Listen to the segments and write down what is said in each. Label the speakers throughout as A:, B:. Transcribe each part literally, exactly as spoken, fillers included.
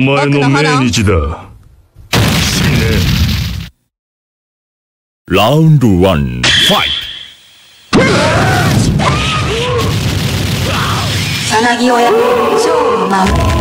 A: 前の命日だ。死ね。ラウンドワン、ファイト。
B: さなぎ親、超マン。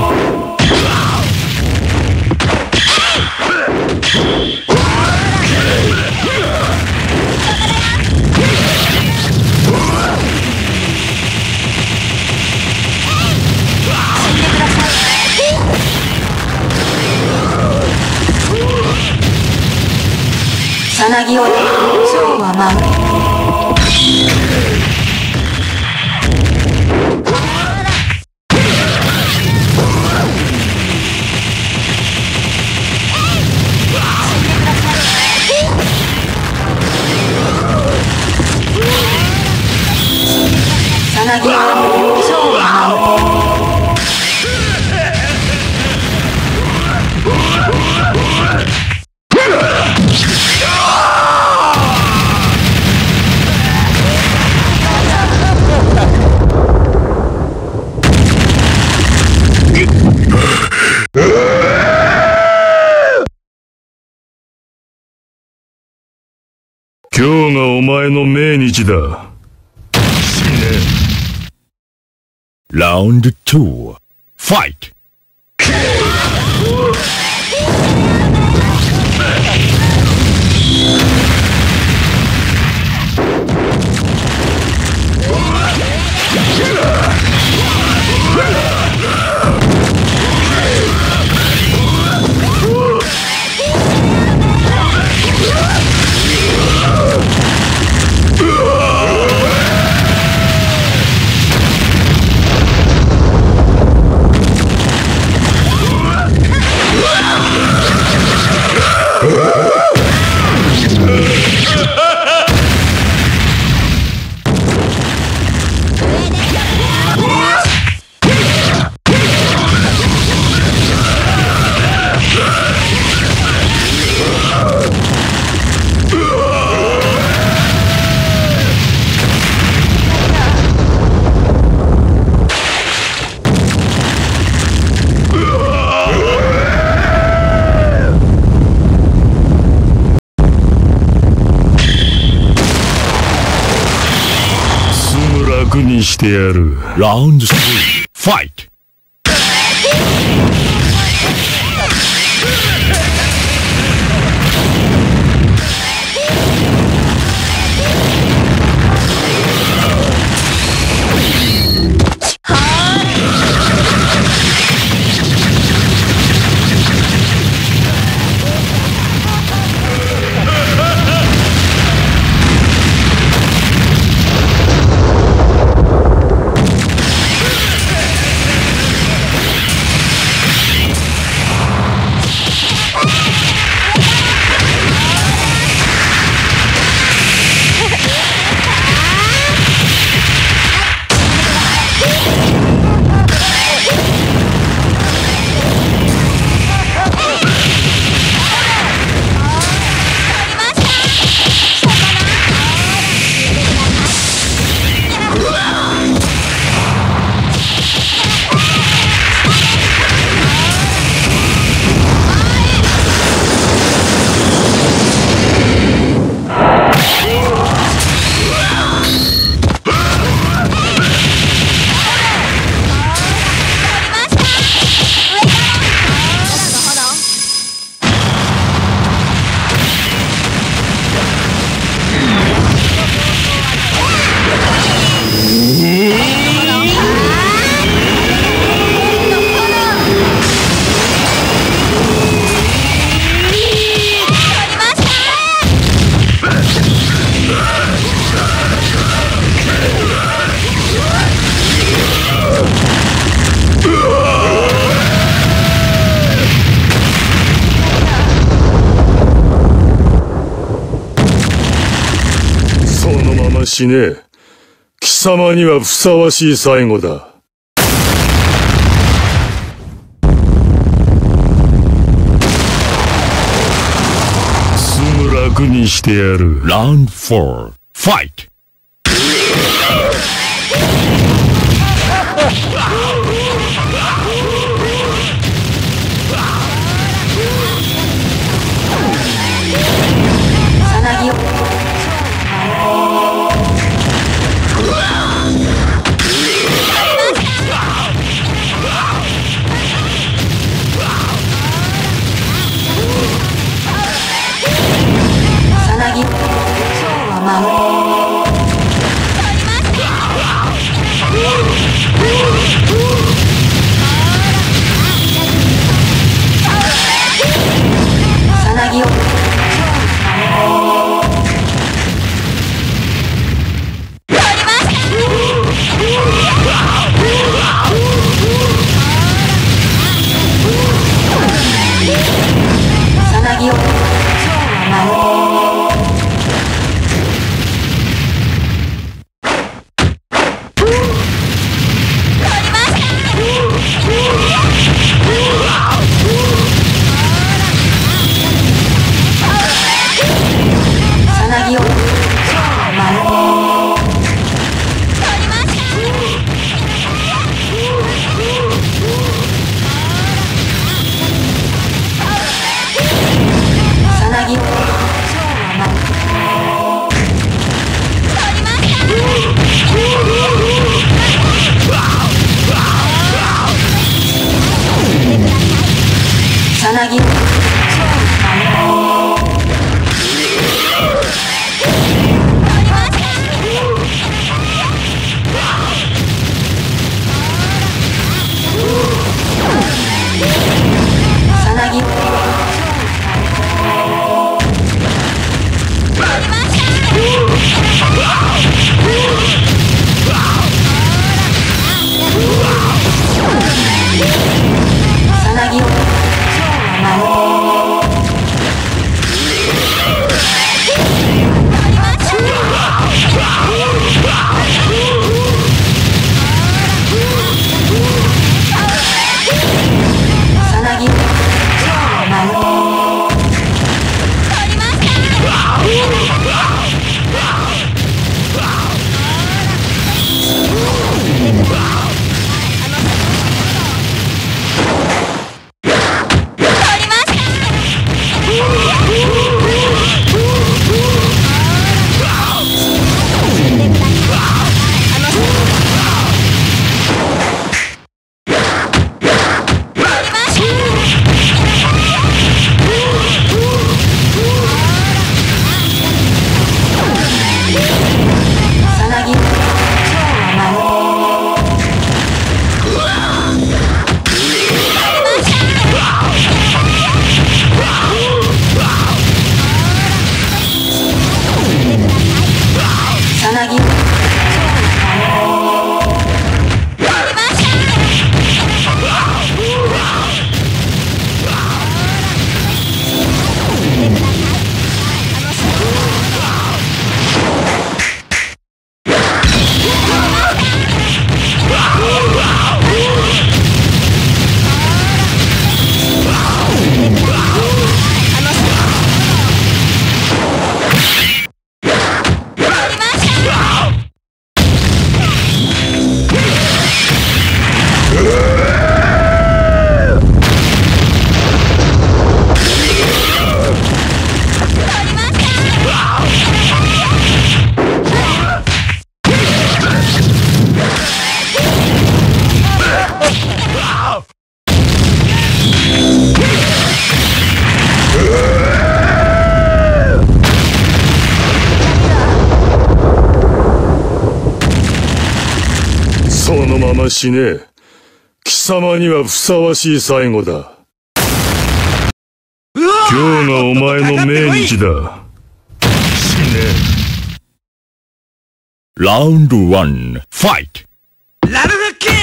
B: さなぎ親、超はマン。さなぎ親、超はマン。
A: 今日がお前の命日だ。死ね。ラウンドツー、ファイト。楽にしてやる。ラウンドスリー、ファイト。死ね。貴様にはふさわしい最後だ。すぐ楽にしてやる。ラウンドフォー、ファイト。
B: なぎをさなぎをさなぎを
A: そのまま死ね。貴様にはふさわしい最後だ。今日がお前の命日だ。死ね。ラウンドワン、ファイト。
C: ラルフキー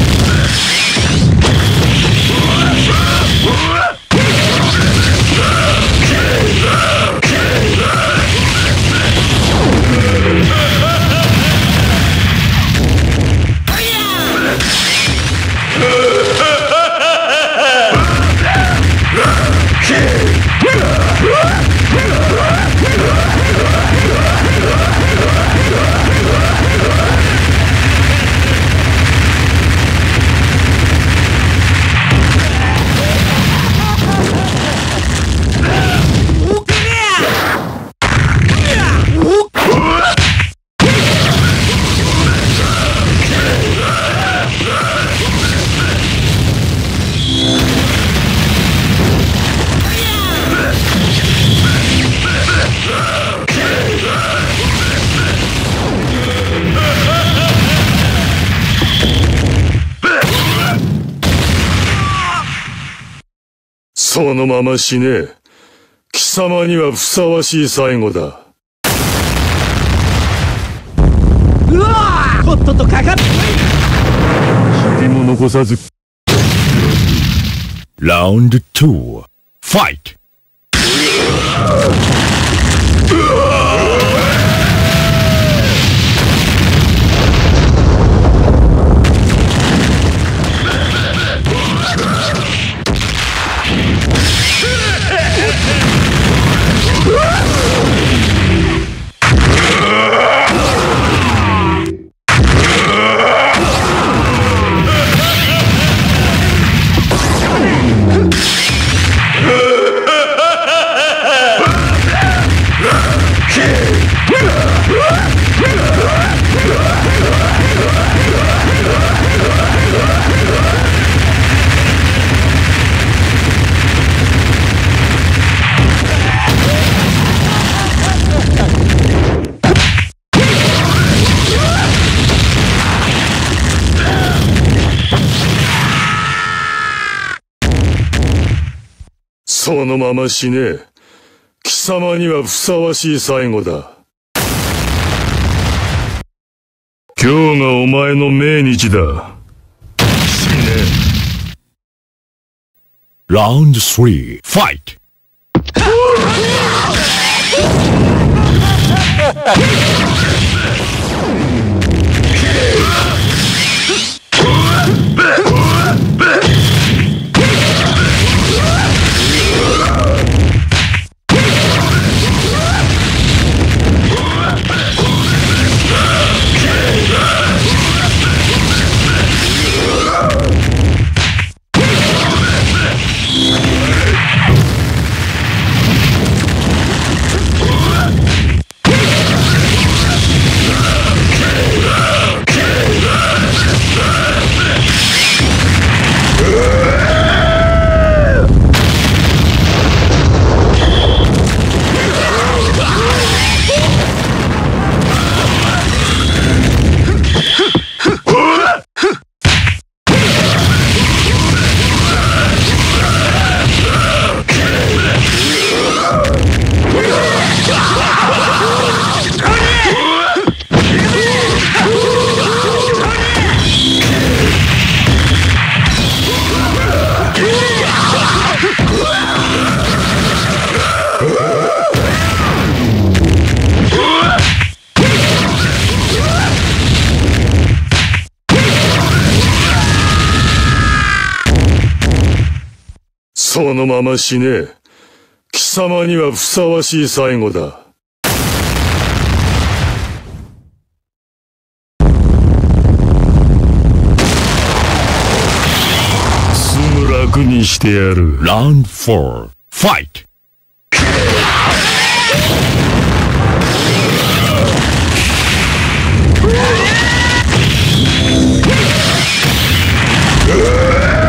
A: そのまま死ね。貴様にはふさわしい最後だ。
C: うわーとっととかかって
A: 一人も残さず。ラウンドツー、ファイト。 そのまま死ね。貴様にはふさわしい最後だ。今日がお前の命日だ。死ね。ラウンドスリー、ファイト。そのまま死ね。貴様にはふさわしい最後だ。すぐ楽にしてやる。ラウンドフォー、ファイト。うわ